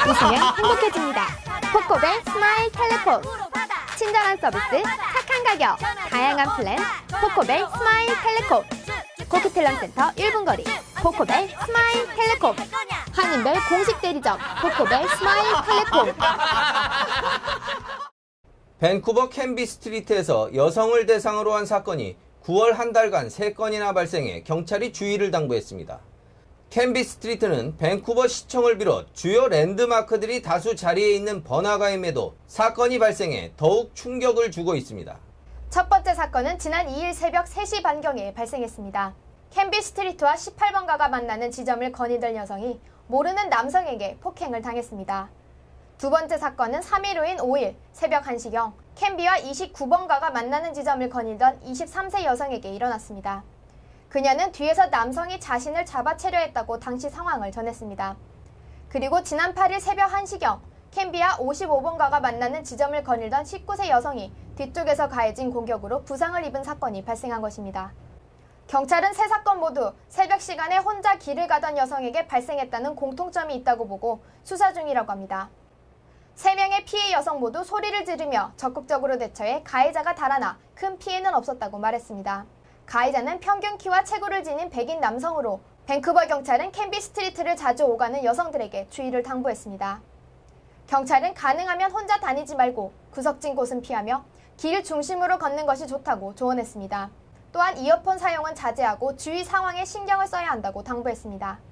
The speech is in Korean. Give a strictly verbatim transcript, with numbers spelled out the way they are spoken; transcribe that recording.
웃으면 행복해집니다. 코코벨 스마일 텔레폰. 친절한 서비스, 착한 가격, 다양한 플랜. 코코벨 스마일 텔레콤. 코키텔럼센터 일 분 거리 코코벨 스마일 텔레콤. 한인벨 공식 대리점 코코벨 스마일 텔레콤. 밴쿠버 캔비 스트리트에서 여성을 대상으로 한 사건이 구월 한 달간 세 건이나 발생해 경찰이 주의를 당부했습니다. 캔비 스트리트는 밴쿠버 시청을 비롯 주요 랜드마크들이 다수 자리에 있는 번화가임에도 사건이 발생해 더욱 충격을 주고 있습니다. 첫 번째 사건은 지난 이 일 새벽 세 시 반경에 발생했습니다. 캔비 스트리트와 십팔 번가가 만나는 지점을 거니던 여성이 모르는 남성에게 폭행을 당했습니다. 두 번째 사건은 삼 일 후인 오 일 새벽 한 시경 캔비와 이십구 번가가 만나는 지점을 거니던 이십삼 세 여성에게 일어났습니다. 그녀는 뒤에서 남성이 자신을 잡아채려 했다고 당시 상황을 전했습니다. 그리고 지난 팔 일 새벽 한 시경 캔비와 오십오 번가가 만나는 지점을 거닐던 십구 세 여성이 뒤쪽에서 가해진 공격으로 부상을 입은 사건이 발생한 것입니다. 경찰은 세 사건 모두 새벽 시간에 혼자 길을 가던 여성에게 발생했다는 공통점이 있다고 보고 수사 중이라고 합니다. 세 명의 피해 여성 모두 소리를 지르며 적극적으로 대처해 가해자가 달아나 큰 피해는 없었다고 말했습니다. 가해자는 평균 키와 체구를 지닌 백인 남성으로 밴쿠버 경찰은 캔비 스트리트를 자주 오가는 여성들에게 주의를 당부했습니다. 경찰은 가능하면 혼자 다니지 말고 구석진 곳은 피하며 길 중심으로 걷는 것이 좋다고 조언했습니다. 또한 이어폰 사용은 자제하고 주위 상황에 신경을 써야 한다고 당부했습니다.